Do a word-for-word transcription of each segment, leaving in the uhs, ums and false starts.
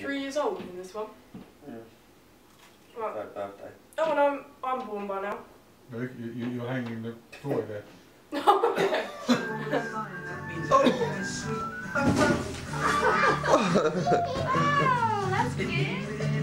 three years old in this one. Yeah. Right. Bad birthday. Oh, and I'm, I'm born by now. No, you, you, you're hanging the toy there. Oh, that's good.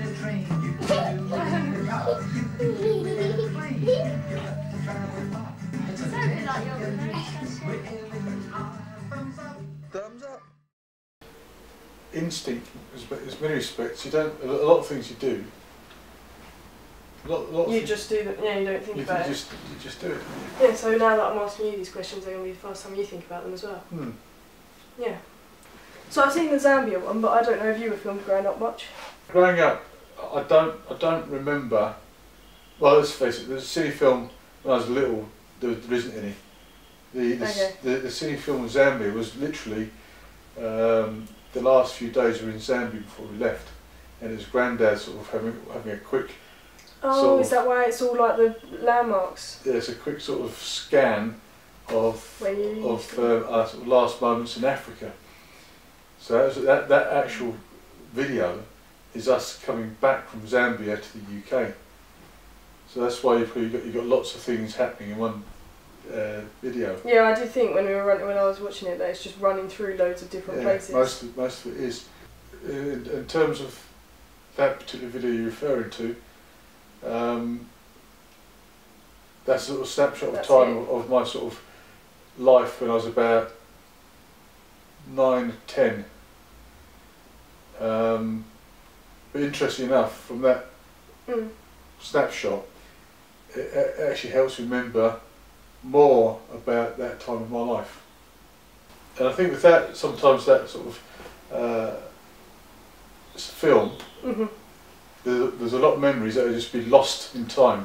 Thumbs up. Instinct, in many respects, you don't. A lot of things you do. A lot, a lot You of just do them. Yeah, you don't think you, about you it. just, you just do it. Yeah. So now that I'm asking you these questions, they're going to be the first time you think about them as well. Hmm. Yeah. So I've seen the Zambia one, but I don't know if you were filmed growing up much. Growing up, I don't. I don't remember. Well, let's face it. There's a cine film when I was little. There, there isn't any. The the, Okay. the the cine film in Zambia was literally um, the last few days we were in Zambia before we left, and it was Granddad sort of having having a quick. Oh, sort is that why it's all like the landmarks? There's a quick sort of scan of Where you of uh, our sort of last moments in Africa. So that, was, that that actual video is us coming back from Zambia to the U K. So that's why you've got, you've got, you've got lots of things happening in one uh, video. Yeah, I did think when we were running, when I was watching it, that it's just running through loads of different Yeah, places. most of, most of it is. In, in terms of that particular video you're referring to, um, that's a little snapshot of That's time it. of, of my sort of life when I was about nine, ten. Um, but interesting enough, from that Mm. snapshot, it, it actually helps me remember more about that time of my life. And I think with that, sometimes that sort of uh, film, Mm-hmm. there's, there's a lot of memories that have just been lost in time.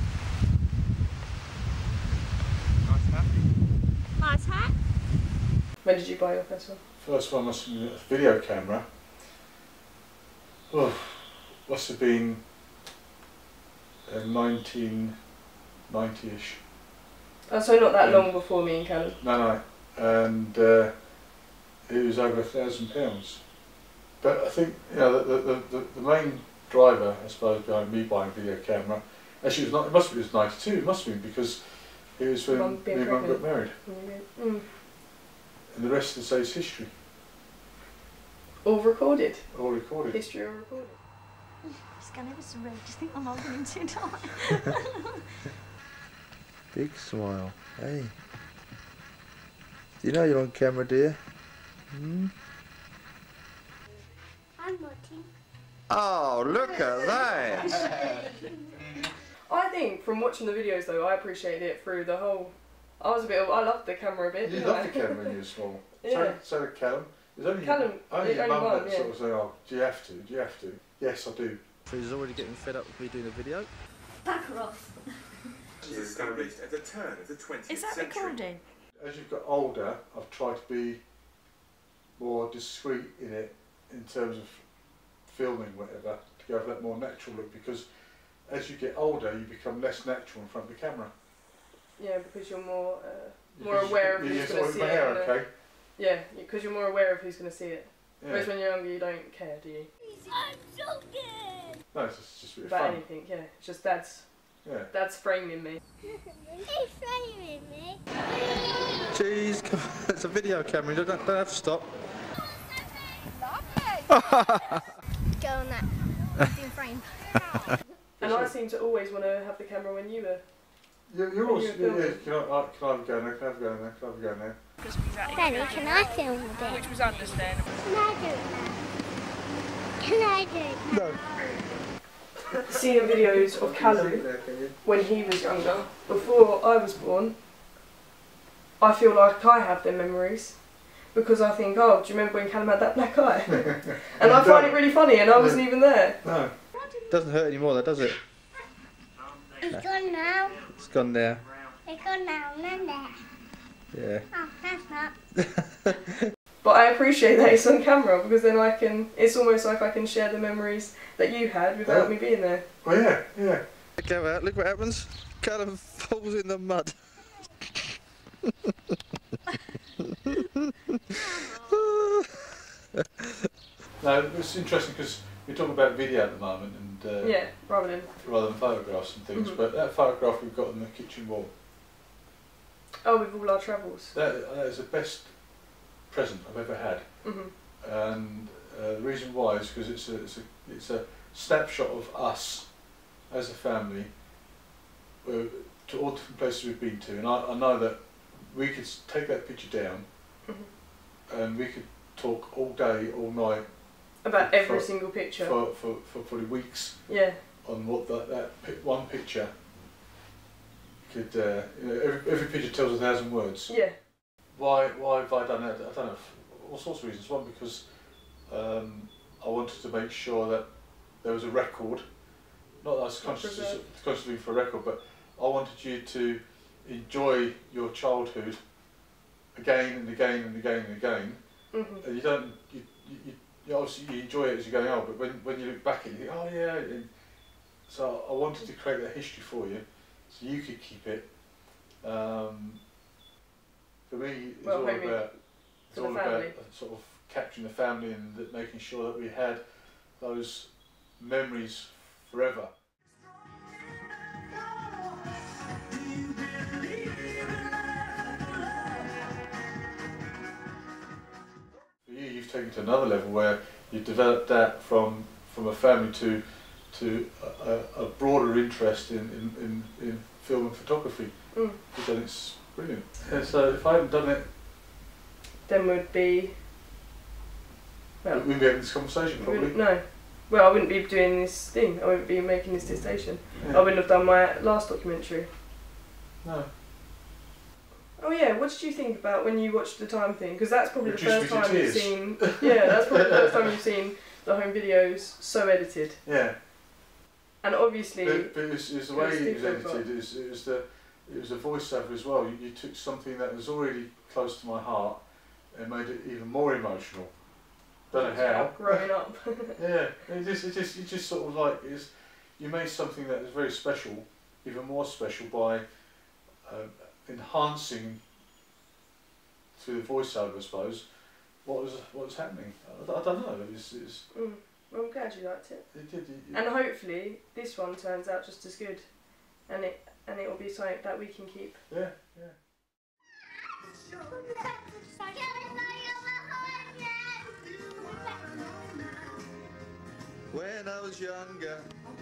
Nice hat. Nice hat. When did you buy your first one? First one must have been a video camera. Oh, must have been uh, nineteen ninety-ish. Oh, so not that Um, long before me and Callum. No, no, and uh, it was over a thousand pounds. But I think you know the, the the the main driver, I suppose, behind me buying a video camera, actually it was not. It must have been it was ninety-two. It must have been because it was when Mum me being and Mum got pregnant. married, Mm. and the rest of the day's history, All recorded. all recorded. History all recorded. It's going ever so red. Do you think I'm holding him too tight? Big smile. Hey. Do you know you're on camera, dear? Hmm? I'm watching. Oh, look at that! I think from watching the videos though, I appreciated it through the whole. I was a bit. I loved the camera a bit. You didn't loved I? the camera when you were small. Yeah. So, so did Callum. There's only Callum, only yeah, your only mum one, that yeah. sort of say, "Oh, do you have to? Do you have to?" Yes, I do. So he's already getting fed up with me doing a video? Back her off. Established at the turn of the twentieth Is that century. recording? As you've got older, I've tried to be more discreet in it in terms of filming, whatever, to go for that more natural look. Because as you get older, you become less natural in front of the camera. Yeah, because you're more uh, more Because aware of you- who's yes, going to with see my it. hair, and, uh, okay. Yeah, because you're more aware of who's going to see it. Yeah. Whereas when you're younger, you don't care, do you? I'm so good. No, it's just, just a bit of About fun. anything, yeah. It's just dad's Yeah. dad's framing me. He's framing me. Jeez, come on, it's a video camera, you don't, don't have to stop. Go on that. In frame. And I seem to always want to have the camera when you were. You, you're When always, you were yeah, yeah, filming. can I, uh, can I have a go now? Can I have a go now? Can I have a go now? Daddy, can I film a bit? Which was understandable. Can I do it now? Can I do it now? No. Seeing videos of Callum There, can you? when he was younger, before I was born, I feel like I have their memories. Because I think, oh, do you remember when Callum had that black eye? And I find it really funny, and I wasn't even there. No. Doesn't hurt anymore though, does it? It's gone now. It's gone now. It's gone now. None there. Yeah. Oh, that's not. But I appreciate that it's on camera, because then I can, it's almost like I can share the memories that you had without Yeah. me being there. Oh yeah, yeah. Go out, look what happens. Callum falls in the mud. No, it's interesting because we're talking about video at the moment, and uh, yeah, rather than rather than photographs and things. Mm-hmm. But that photograph we've got on the kitchen wall, oh, with all our travels. that, that is the best present I've ever had. Mm-hmm. And uh, the reason why is because it's a, it's a it's a snapshot of us as a family uh, to all different places we've been to, and I, I know that we could s- take that picture down, Mm-hmm. and we could talk all day, all night About For- every for- single picture. for, for, for probably weeks yeah. on what that, that pi- one picture could, uh, you know, every, every picture tells a thousand words. Yeah. Why why have I done that? I don't know, for all sorts of reasons. One, because um, I wanted to make sure that there was a record, not that I was conscious Preserved. consciously for a record, but I wanted you to enjoy your childhood again and again and again and again. Mm-hmm. And you don't, you, you, you obviously you enjoy it as you're going on, but when, when you look back at it, you think, oh yeah. And so I wanted to create that history for you, so you could keep it. Um, for me, it's Well, all maybe about it's for the all about family. uh, sort of capturing the family and that making sure that we had those memories forever. For you, you've taken it to another level where you've developed that from from a family to to a, a, a broader interest in, in, in, in film and photography, Mm. which I think is brilliant. Yeah, so if I hadn't done it, Then would be. Well, we wouldn't be having this conversation I probably. wouldn't, no. Well, I wouldn't be doing this thing. I wouldn't be making this dissertation. Yeah. I wouldn't have done my last documentary. No. Oh yeah, what did you think about when you watched the time thing? Because that's probably Reduced the me first to time you've tears. seen. Yeah, that's probably the first time you've seen the home videos so edited. Yeah. And obviously, But, but it was, it was the it way was it was different, edited. It was, it was the it was the voiceover as well. You, you took something that was already close to my heart and made it even more emotional. Don't know how. growing up. Yeah, it just, it just, it just sort of like is, you made something that was very special, even more special by um, enhancing through the voiceover, I suppose, what was what was happening. I, I don't know. It was, it was, Mm. Well, I'm glad you liked it. it did. It, it, And hopefully, this one turns out just as good, and it and it will be something that we can keep. yeah, yeah. When I was younger,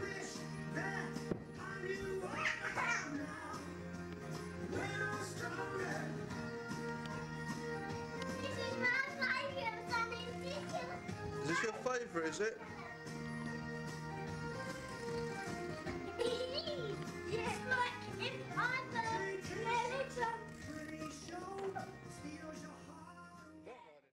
is this your favourite, is it? Yes, like if I